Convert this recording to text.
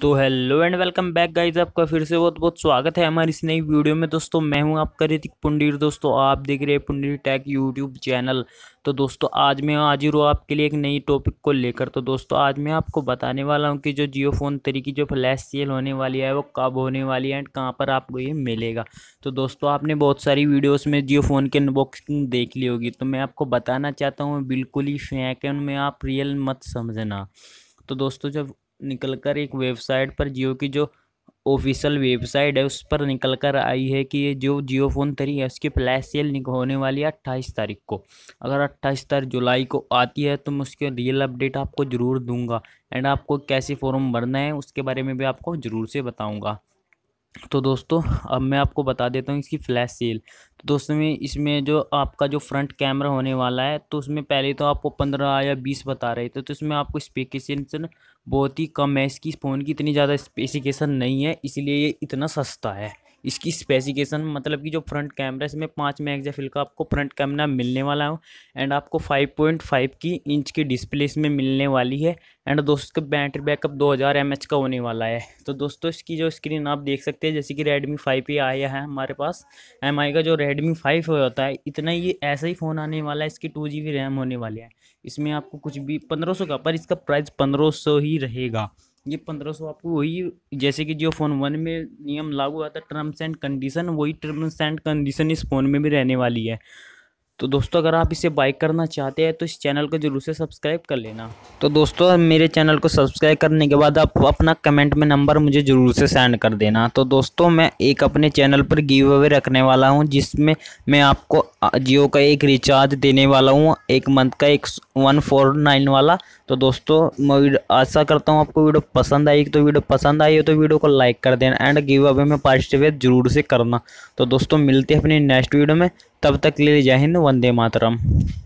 तो hello and welcome back guys, आपका फिर से बहुत बहुत स्वागत है हमारी इस नई वीडियो में। दोस्तों मैं हूं आपका ऋतिक पुंडीर। दोस्तों आप देख रहे हैं पुंडीर टेक यूट्यूब चैनल। तो दोस्तों आज मैं हाजिर हूँ आपके लिए एक नई टॉपिक को लेकर। तो दोस्तों आज मैं आपको बताने वाला हूं कि जो जियो फोन 3 की जो फ्लैश सेल होने वाली है वो कब होने वाली है एंड कहाँ पर आपको ये मिलेगा। तो दोस्तों आपने बहुत सारी वीडियोस में जियो फोन की अनबॉक्सिंग देख ली होगी, तो मैं आपको बताना चाहता हूँ बिल्कुल ही फेक है, उनमें आप रियल मत समझना। तो दोस्तों जब निकल कर एक वेबसाइट पर जियो की जो ऑफिशियल वेबसाइट है उस पर निकल कर आई है कि ये जो जियो फोन 3 है उसकी फ्लैश सेल होने वाली है 28 तारीख को। अगर 28 जुलाई को आती है तो मैं उसके रियल अपडेट आपको ज़रूर दूंगा एंड आपको कैसे फॉर्म भरना है उसके बारे में भी आपको ज़रूर से बताऊंगा। तो दोस्तों अब मैं आपको बता देता हूँ इसकी फ्लैश सेल। तो दोस्तों में इसमें जो आपका जो फ्रंट कैमरा होने वाला है तो उसमें पहले तो आपको 15 या 20 बता रहे थे, तो इसमें आपको स्पेसिफिकेशन बहुत ही कम है। इसकी फ़ोन की इतनी ज़्यादा स्पेसिफिकेशन नहीं है, इसलिए ये इतना सस्ता है। इसकी स्पेसिफिकेशन मतलब कि जो फ्रंट कैमरा इसमें 5 मेगापिक्सल का आपको फ्रंट कैमरा मिलने वाला है एंड आपको 5.5 की इंच की डिस्प्ले इसमें मिलने वाली है एंड दोस्तों का बैटरी बैकअप 2000 mAh का होने वाला है। तो दोस्तों इसकी जो स्क्रीन आप देख सकते हैं जैसे कि Redmi 5 ये आया है हमारे पास। MI का जो Redmi 5 होता है इतना ही ऐसा ही फ़ोन आने वाला है। इसकी 2 GB रैम होने वाली है। इसमें आपको कुछ भी 1500 का, पर इसका प्राइस 1500 ही रहेगा। ये 1500 आपको वही, जैसे कि जियो फोन 1 में नियम लागू हुआ था टर्म्स एंड कंडीशन, वही टर्म्स एंड कंडीशन इस फ़ोन में भी रहने वाली है। तो दोस्तों अगर आप इसे बाय करना चाहते हैं तो इस चैनल को जरूर से सब्सक्राइब कर लेना। तो दोस्तों मेरे चैनल को सब्सक्राइब करने के बाद आप अपना कमेंट में नंबर मुझे ज़रूर से सेंड कर देना। तो दोस्तों मैं एक अपने चैनल पर गिव अवे रखने वाला हूं जिसमें मैं आपको जियो का एक रिचार्ज देने वाला हूं, एक मंथ का, एक 149 वाला। तो दोस्तों मैं आशा करता हूँ आपको वीडियो पसंद आई। तो वीडियो पसंद आई हो तो वीडियो को लाइक कर देना एंड गिव अवे में पार्टिसिपेट जरूर से करना। तो दोस्तों मिलते हैं अपनी नेक्स्ट वीडियो में, तब तक के लिए जय हिंद, वंदे मातरम।